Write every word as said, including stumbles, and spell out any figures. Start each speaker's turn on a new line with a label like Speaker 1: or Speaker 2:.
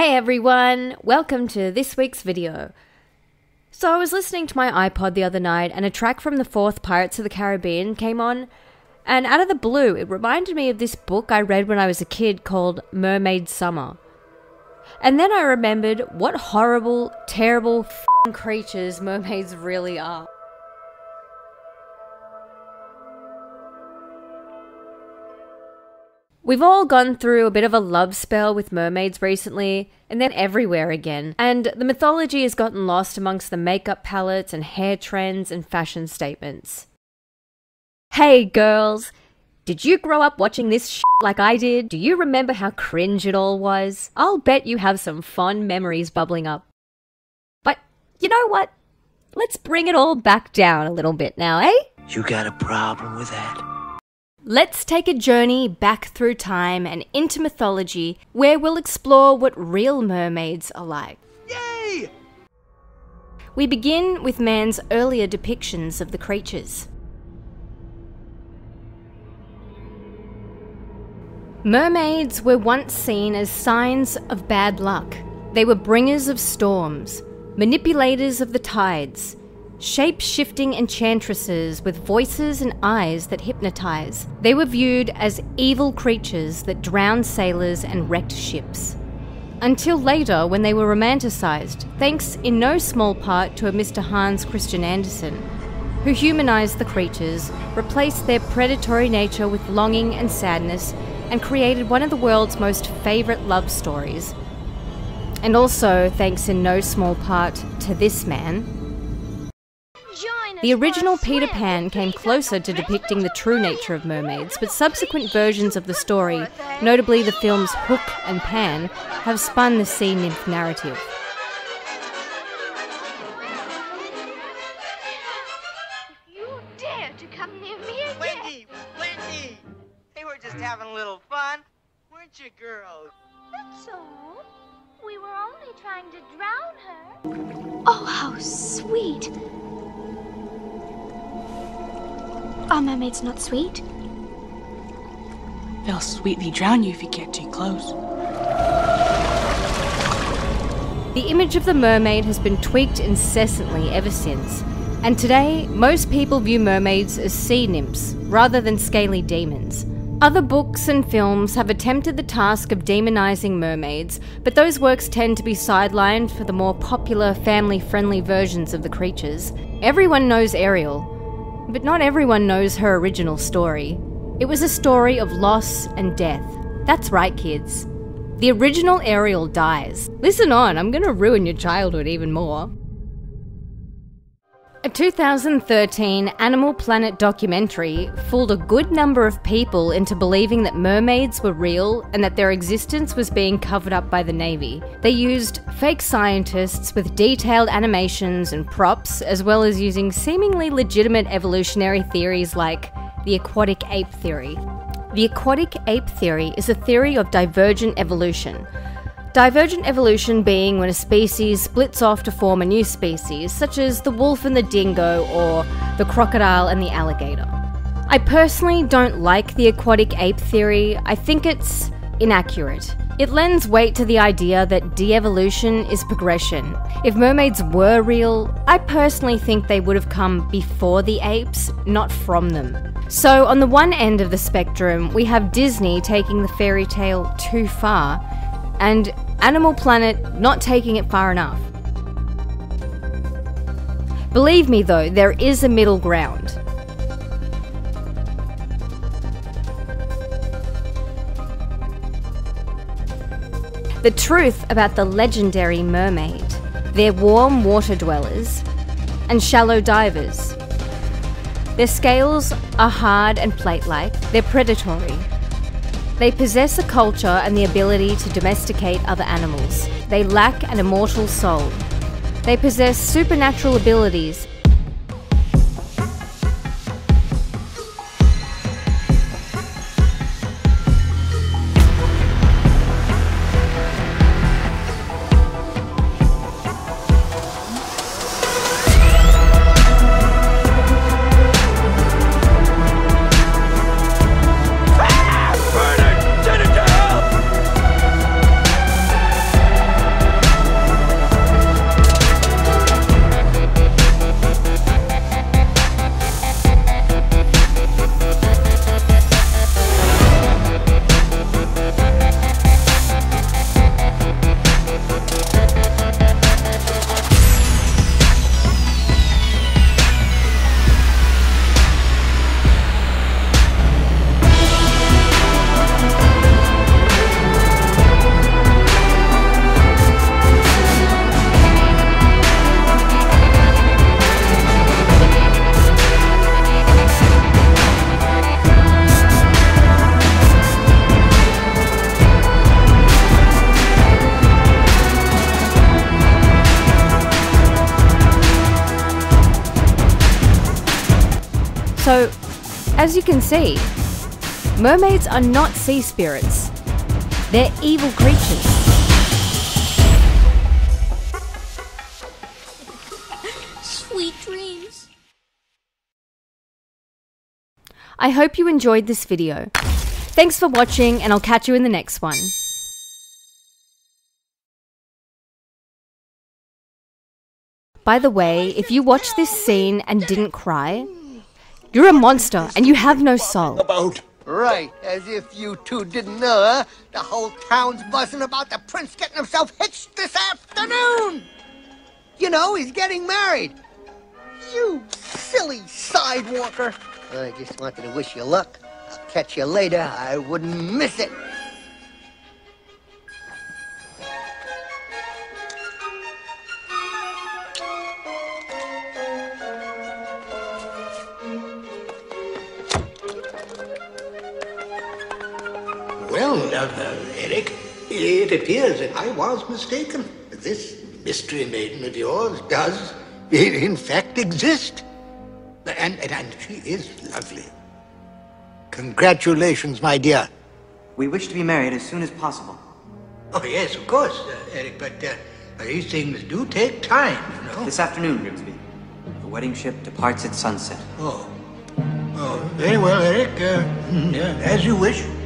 Speaker 1: Hey everyone, welcome to this week's video. So I was listening to my iPod the other night and a track from the fourth Pirates of the Caribbean came on, and out of the blue it reminded me of this book I read when I was a kid called Mermaid Summer. And then I remembered what horrible, terrible f***ing creatures mermaids really are. We've all gone through a bit of a love spell with mermaids recently, and then everywhere again, and the mythology has gotten lost amongst the makeup palettes and hair trends and fashion statements. Hey girls! Did you grow up watching this shit like I did? Do you remember how cringe it all was? I'll bet you have some fond memories bubbling up. But, you know what? Let's bring it all back down a little bit now, eh?
Speaker 2: You got a problem with that?
Speaker 1: Let's take a journey back through time and into mythology, where we'll explore what real mermaids are like.
Speaker 2: Yay!
Speaker 1: We begin with man's earlier depictions of the creatures. Mermaids were once seen as signs of bad luck. They were bringers of storms, manipulators of the tides, shape-shifting enchantresses with voices and eyes that hypnotize. They were viewed as evil creatures that drowned sailors and wrecked ships. Until later, when they were romanticized, thanks in no small part to a Mister Hans Christian Andersen, who humanized the creatures, replaced their predatory nature with longing and sadness, and created one of the world's most favorite love stories. And also thanks in no small part to this man. The original Peter Pan came closer to depicting the true nature of mermaids, but subsequent versions of the story, notably the films Hook and Pan, have spun the sea nymph narrative.
Speaker 3: If you dare to come near me again...
Speaker 4: Wendy! Wendy! Hey, we're just having a little fun. Weren't you, girls?
Speaker 3: That's all. We were only trying to drown her. Oh, how sweet. Are mermaids not sweet?
Speaker 5: They'll sweetly drown you if you get too close.
Speaker 1: The image of the mermaid has been tweaked incessantly ever since, and today most people view mermaids as sea nymphs rather than scaly demons. Other books and films have attempted the task of demonizing mermaids, but those works tend to be sidelined for the more popular, family-friendly versions of the creatures. Everyone knows Ariel, but not everyone knows her original story. It was a story of loss and death. That's right, kids. The original Ariel dies. Listen on, I'm gonna ruin your childhood even more. A two thousand thirteen Animal Planet documentary fooled a good number of people into believing that mermaids were real and that their existence was being covered up by the Navy. They used fake scientists with detailed animations and props, as well as using seemingly legitimate evolutionary theories like the aquatic ape theory. The aquatic ape theory is a theory of divergent evolution. Divergent evolution being when a species splits off to form a new species, such as the wolf and the dingo or the crocodile and the alligator. I personally don't like the aquatic ape theory. I think it's inaccurate. It lends weight to the idea that de-evolution is progression. If mermaids were real, I personally think they would have come before the apes, not from them. So on the one end of the spectrum, we have Disney taking the fairy tale too far, and Animal Planet not taking it far enough. Believe me though, there is a middle ground. The truth about the legendary mermaid, their warm water dwellers, and shallow divers. Their scales are hard and plate-like, they're predatory. They possess a culture and the ability to domesticate other animals. They lack an immortal soul. They possess supernatural abilities. So, as you can see, mermaids are not sea spirits. They're evil creatures.
Speaker 3: Sweet dreams.
Speaker 1: I hope you enjoyed this video. Thanks for watching, and I'll catch you in the next one. By the way, if you watched this scene and didn't cry, you're a monster and you have no soul.
Speaker 2: About.
Speaker 6: Right, as if you two didn't know, huh? The whole town's buzzing about the prince getting himself hitched this afternoon! You know, he's getting married. You silly sidewalker. I just wanted to wish you luck. I'll catch you later. I wouldn't miss it.
Speaker 2: Well, uh, uh, Eric, it appears that I was mistaken. This mystery maiden of yours does, in, in fact, exist. And, and, and she is lovely. Congratulations, my dear.
Speaker 7: We wish to be married as soon as possible.
Speaker 2: Oh, yes, of course, uh, Eric, but uh, these things do take time, you know.
Speaker 7: This afternoon, Grimsby. The wedding ship departs at sunset.
Speaker 2: Oh. Oh, very well, Eric. Uh, yeah, as you wish.